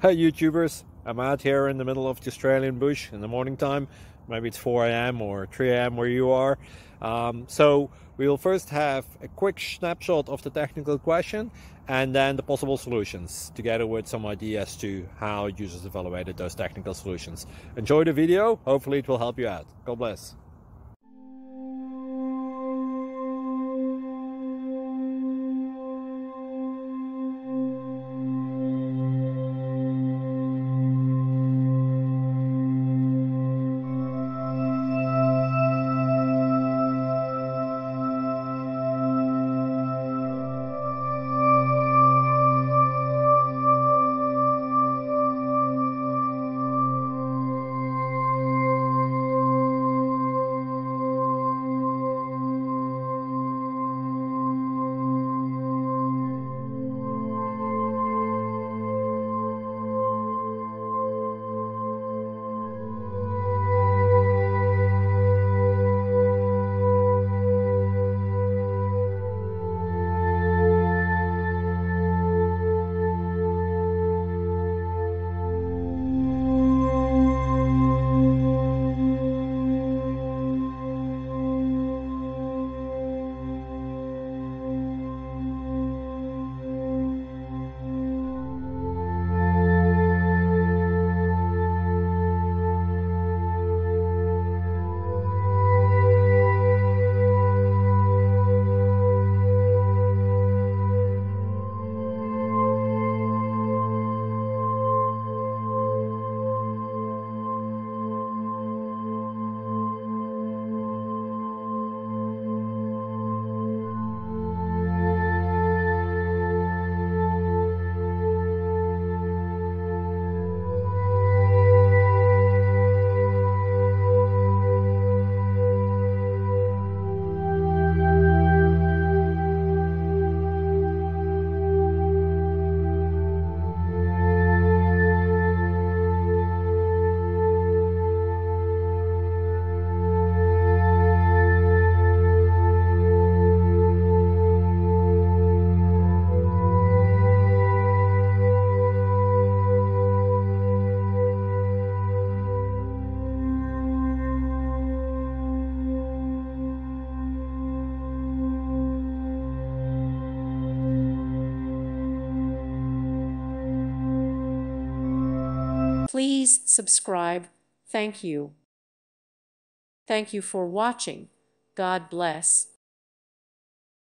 Hey YouTubers, I'm out here in the middle of the Australian bush in the morning time. Maybe it's 4 a.m. or 3 a.m. where you are. So we will first have a quick snapshot of the technical question and then the possible solutions, together with some ideas to how users evaluated those technical solutions. Enjoy the video, hopefully it will help you out. God bless. Please subscribe. Thank you. Thank you for watching. God bless.